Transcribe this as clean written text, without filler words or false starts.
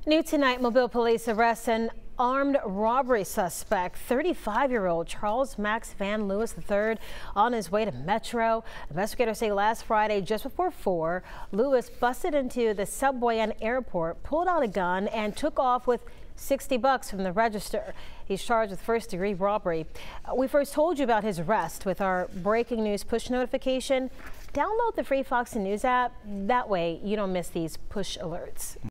New tonight, Mobile police arrest an armed robbery suspect, 35-year-old Charles Max Van Lewis III, on his way to Metro. Investigators say last Friday, just before 4, Lewis busted into the subway and airport, pulled out a gun, and took off with $60 from the register. He's charged with first-degree robbery. We first told you about his arrest with our breaking news push notification. Download the free Fox News app. That way you don't miss these push alerts.